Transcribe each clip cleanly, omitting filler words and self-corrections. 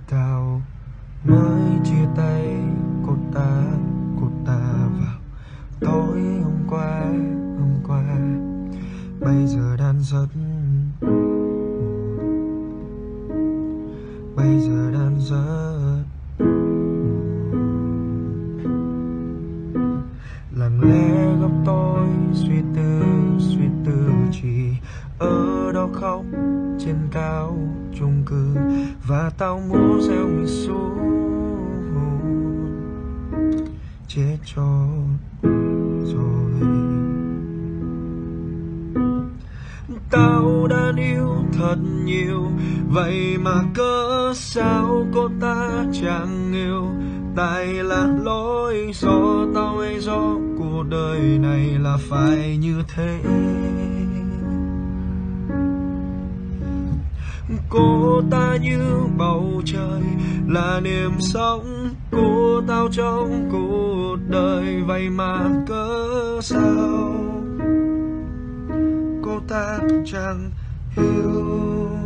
Tao mới chia tay cô ta vào tối hôm qua. Bây giờ đang rất lặng lẽ góc tôi suy tư chỉ ở đó khóc trên cao chung cư, và tao muốn gieo mình xuống chết cho rồi. Tao đã yêu thật nhiều, vậy mà cớ sao cô ta chẳng yêu? Tại là lỗi do tao hay do cuộc đời này là phải như thế? Cô ta như bầu trời là niềm sống của tao trong cuộc đời, vậy mà cớ sao cô ta chẳng hiểu?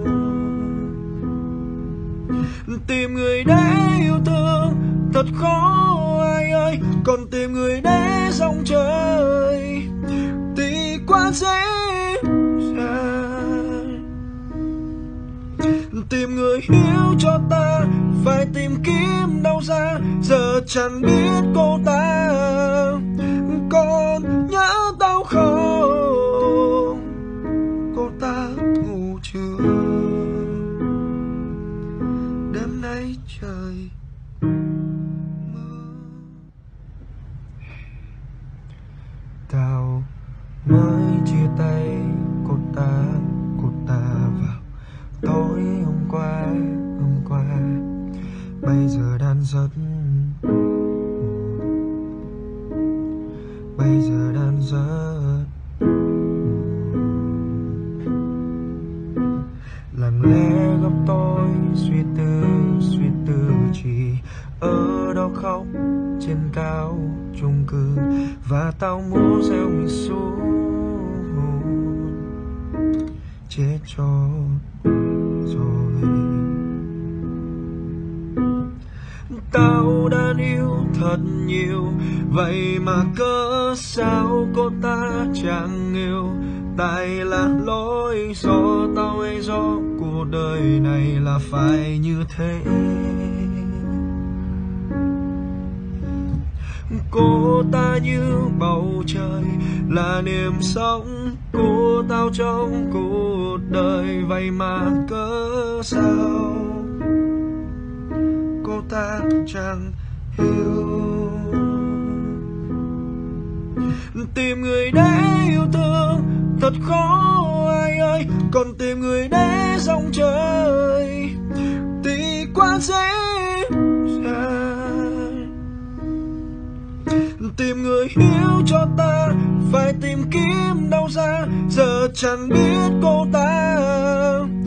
Tìm người để yêu thương thật khó ai ơi, còn tìm người để dòng trời thì quá dễ dàng. Tìm người hiểu cho ta phải tìm kiếm đâu ra, giờ chẳng biết cô ta còn nhớ tao không? Cô ta ngủ chưa? Đêm nay trời mưa. Tao mới chia tay cô ta vào tối hôm qua. Bây giờ đang rất lặng lẽ góc tôi suy tư chỉ ở đó khóc trên cao chung cư, và tao muốn gieo mình xuống chết cho rồi. Tao đã yêu thật nhiều, vậy mà cớ sao cô ta chẳng yêu? Tại là lỗi do tao hay do cuộc đời này là phải như thế? Cô ta như bầu trời là niềm sống của tao trong cuộc đời, vậy mà cớ sao cô ta chẳng hiểu? Tìm người để yêu thương thật khó ai ơi, còn tìm người để dòng trời thì quá dễ dàng. Tìm người hiểu cho ta phải tìm kiếm đâu ra, giờ chẳng biết cô ta